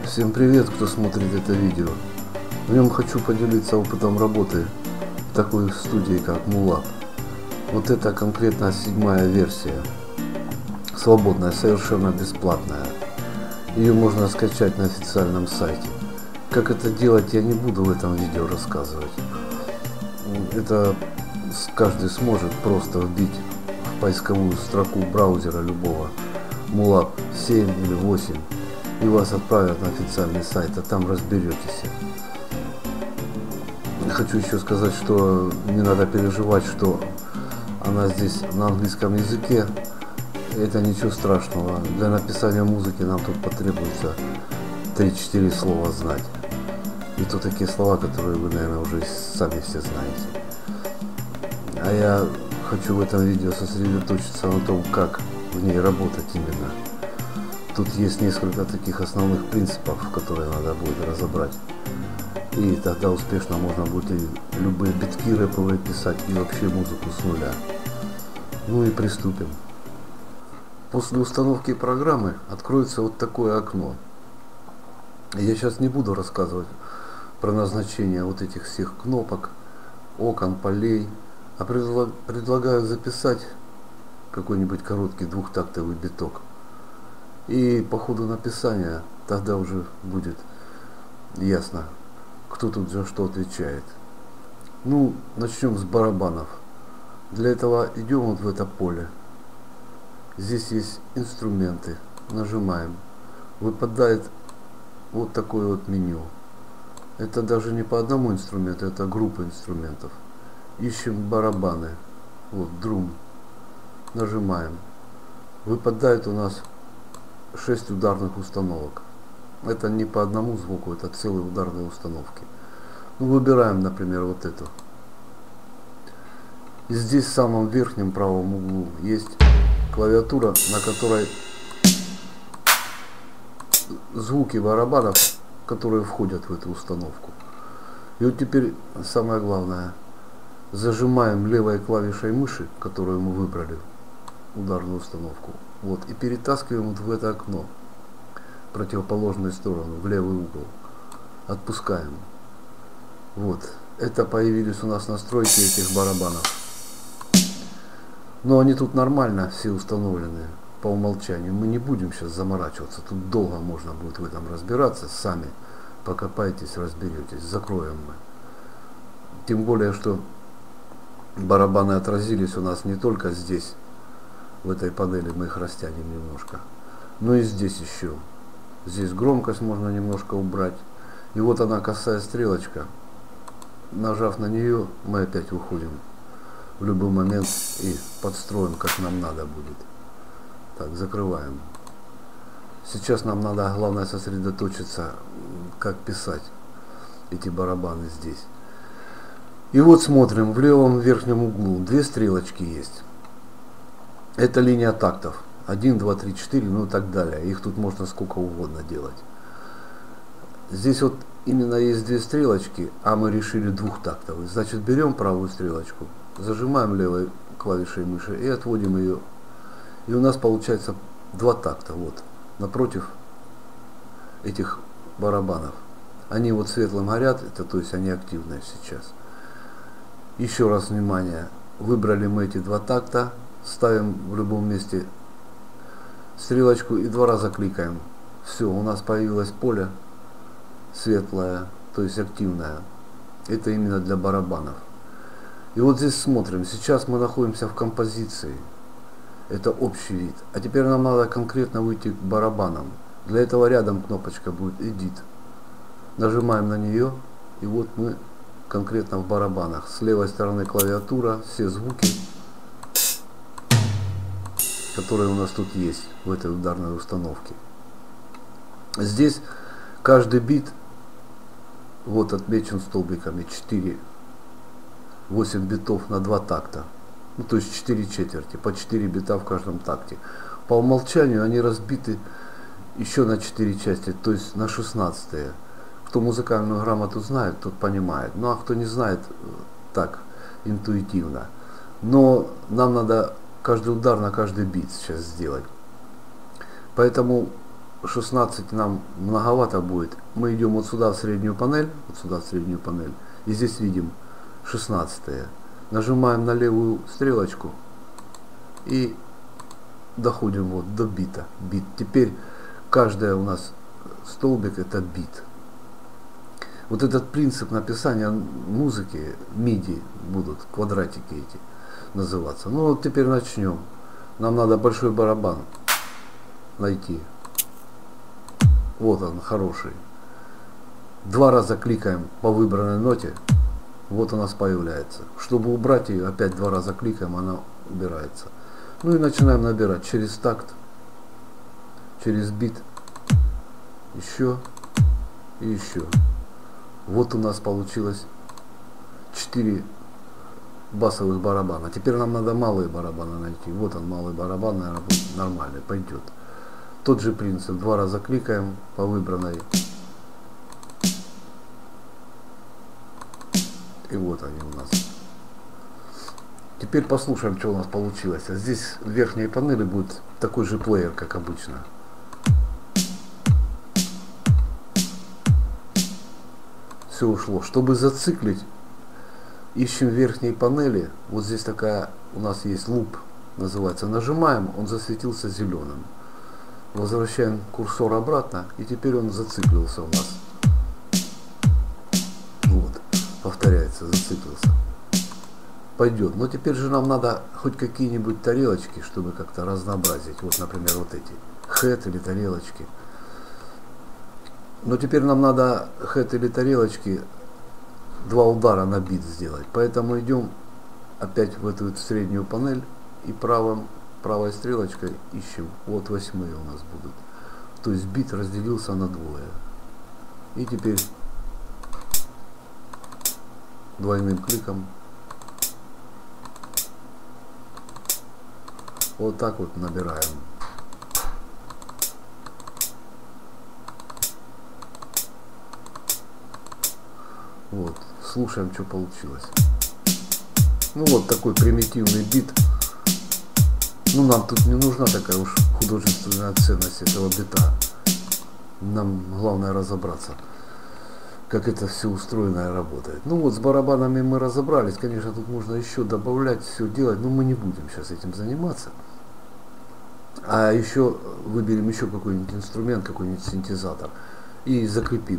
Всем привет, кто смотрит это видео. В нем хочу поделиться опытом работы в такой студии, как MooLab. Вот это конкретно 7-я версия. Свободная, совершенно бесплатная. Ее можно скачать на официальном сайте. Как это делать, я не буду в этом видео рассказывать. Это каждый сможет просто вбить в поисковую строку браузера любого MooLab 7 или 8. И вас отправят на официальный сайт, а там разберетесь. Хочу еще сказать, что не надо переживать, что она здесь на английском языке. Это ничего страшного. Для написания музыки нам тут потребуется 3-4 слова знать. И то такие слова, которые вы, наверное, уже сами все знаете. А я хочу в этом видео сосредоточиться на том, как в ней работать именно. Тут есть несколько таких основных принципов, которые надо будет разобрать. И тогда успешно можно будет и любые битки рэповые писать, и вообще музыку с нуля. Ну и приступим. После установки программы откроется вот такое окно. Я сейчас не буду рассказывать про назначение вот этих всех кнопок, окон, полей, а предлагаю записать какой-нибудь короткий двухтактовый биток. И по ходу написания тогда уже будет ясно, кто тут за что отвечает. Ну, начнем с барабанов. Для этого идем вот в это поле. Здесь есть инструменты. Нажимаем. Выпадает вот такое вот меню. Это даже не по одному инструменту, это группа инструментов. Ищем барабаны. Вот, друм. Нажимаем. Выпадает у нас 6 ударных установок. Это не по одному звуку, это целые ударные установки. Ну, выбираем, например, вот эту. И здесь в самом верхнем правом углу есть клавиатура, на которой звуки барабанов, которые входят в эту установку. И вот теперь самое главное. Зажимаем левой клавишей мыши, которую мы выбрали, ударную установку. Вот, и перетаскиваем вот в это окно, противоположную сторону, в левый угол. Отпускаем. Вот, это появились у нас настройки этих барабанов. Но они тут нормально все установлены по умолчанию. Мы не будем сейчас заморачиваться. Тут долго можно будет в этом разбираться. Сами покопайтесь, разберетесь. Закроем мы. Тем более, что барабаны отразились у нас не только здесь, в этой панели, мы их растянем немножко, но и здесь еще. Здесь громкость можно немножко убрать. И вот она, косая стрелочка. Нажав на нее, мы опять выходим в любой момент и подстроим, как нам надо будет. Так, закрываем. Сейчас нам надо, главное, сосредоточиться, как писать эти барабаны здесь. И вот смотрим, в левом верхнем углу 2 стрелочки есть. Это линия тактов. 1, 2, 3, 4, ну и так далее. Их тут можно сколько угодно делать. Здесь вот именно есть 2 стрелочки, а мы решили двухтактовый. Значит, берем правую стрелочку, зажимаем левой клавишей мыши и отводим ее. И у нас получается 2 такта. Вот, напротив этих барабанов. Они вот светлым горят, это то есть они активные сейчас. Еще раз внимание. Выбрали мы эти 2 такта. Ставим в любом месте стрелочку и 2 раза кликаем. Все, у нас появилось поле светлое, то есть активное. Это именно для барабанов. И вот здесь смотрим. Сейчас мы находимся в композиции. Это общий вид. А теперь нам надо конкретно выйти к барабанам. Для этого рядом кнопочка будет Edit. Нажимаем на нее. И вот мы конкретно в барабанах. С левой стороны клавиатура, все звуки, которые у нас тут есть в этой ударной установке. Здесь каждый бит вот отмечен столбиками 4, 8 битов на 2 такта. Ну, то есть 4 четверти, по 4 бита в каждом такте. По умолчанию они разбиты еще на 4 части, то есть на 16. Кто музыкальную грамоту знает, тот понимает. Ну а кто не знает, так, интуитивно. Но нам надо каждый удар на каждый бит сейчас сделать. Поэтому 16 нам многовато будет. Мы идем вот сюда в среднюю панель, вот сюда в среднюю панель, и здесь видим 16. Нажимаем на левую стрелочку и доходим вот до бита. Бит. Теперь каждая у нас столбик это бит. Вот этот принцип написания музыки, MIDI будут квадратики эти называться. Ну вот теперь начнем. Нам надо большой барабан найти. Вот он, хороший. 2 раза кликаем по выбранной ноте. Вот у нас появляется. Чтобы убрать ее, опять 2 раза кликаем, она убирается. Ну и начинаем набирать через такт, через бит, еще и еще. Вот у нас получилось 4 басовых барабана. Теперь нам надо малые барабаны найти. Вот он, малый барабан, наверное, нормальный, пойдет. Тот же принцип. 2 раза кликаем по выбранной. И вот они у нас. Теперь послушаем, что у нас получилось. Здесь в верхней панели будет такой же плеер, как обычно. Все ушло. Чтобы зациклить, ищем в верхней панели. Вот здесь такая у нас есть луп, называется. Нажимаем, он засветился зеленым. Возвращаем курсор обратно, и теперь он зациклился у нас. Вот, повторяется, зациклился. Пойдет. Но теперь же нам надо хоть какие-нибудь тарелочки, чтобы как-то разнообразить. Вот, например, вот эти хэт или тарелочки. Но теперь нам надо хэт или тарелочки 2 удара на бит сделать. Поэтому идем опять в эту среднюю панель и правой стрелочкой ищем. Вот 8 у нас будут. То есть бит разделился на 2. И теперь двойным кликом вот так вот набираем. Вот, слушаем, что получилось. Ну вот такой примитивный бит. Ну нам тут не нужна такая уж художественная ценность этого бита. Нам главное разобраться, как это все устроено и работает. Ну вот с барабанами мы разобрались. Конечно, тут можно еще добавлять, все делать, но мы не будем сейчас этим заниматься. А еще выберем еще какой-нибудь инструмент, какой-нибудь синтезатор и закрепим.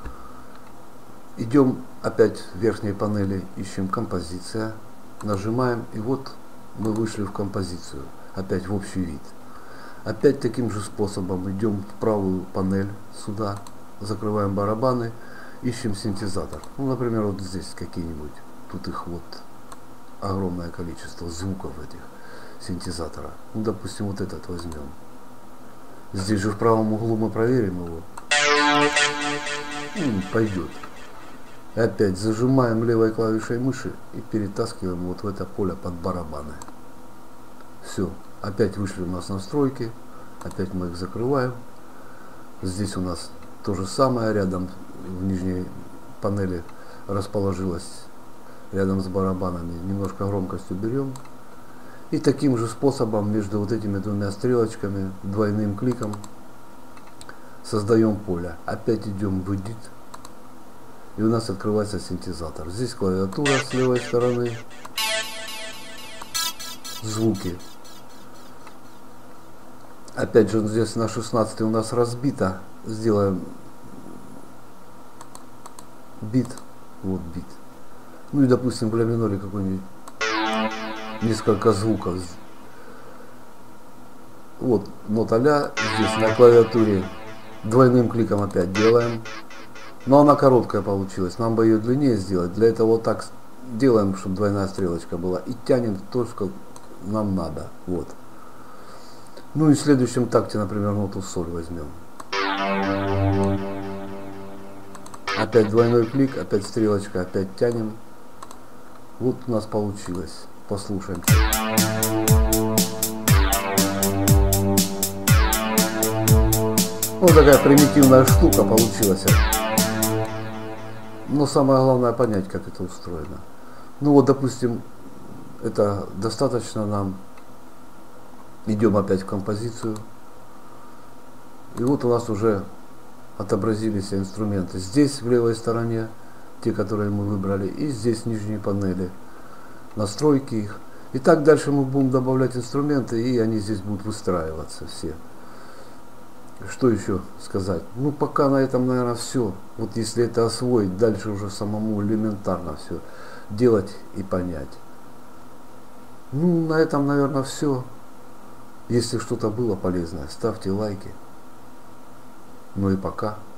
Идем опять в верхней панели, ищем композиция, нажимаем, и вот мы вышли в композицию, опять в общий вид. Опять таким же способом идем в правую панель, сюда, закрываем барабаны, ищем синтезатор. Ну, например, вот здесь какие-нибудь, тут их вот огромное количество звуков этих синтезатора. Ну, допустим, вот этот возьмем. Здесь же в правом углу мы проверим его. Пойдет. И опять зажимаем левой клавишей мыши и перетаскиваем вот в это поле под барабаны. Все. Опять вышли у нас настройки. Опять мы их закрываем. Здесь у нас то же самое. Рядом в нижней панели расположилось рядом с барабанами. Немножко громкость уберем. И таким же способом между вот этими 2 стрелочками, двойным кликом создаем поле. Опять идем в Edit. И у нас открывается синтезатор. Здесь клавиатура с левой стороны. Звуки. Опять же здесь на 16 у нас разбито. Сделаем бит. Вот бит. Ну и допустим в ля миноре какой-нибудь несколько звуков. Вот нота ля. Здесь на клавиатуре двойным кликом опять делаем. Но она короткая получилась. Нам бы ее длиннее сделать. Для этого вот так делаем, чтобы двойная стрелочка была. И тянем то, что нам надо. Вот. Ну и в следующем такте, например, ноту соль возьмем. Опять двойной клик, опять стрелочка, опять тянем. Вот у нас получилось. Послушаем. Вот такая примитивная штука получилась. Но самое главное понять, как это устроено. Ну вот, допустим, это достаточно нам. Идем опять в композицию. И вот у нас уже отобразились инструменты. Здесь в левой стороне, те, которые мы выбрали, и здесь нижние панели. Настройки их. И так дальше мы будем добавлять инструменты, и они здесь будут выстраиваться все. Что еще сказать? Ну, пока на этом, наверное, все. Вот если это освоить, дальше уже самому элементарно все делать и понять. Ну, на этом, наверное, все. Если что-то было полезное, ставьте лайки. Ну и пока.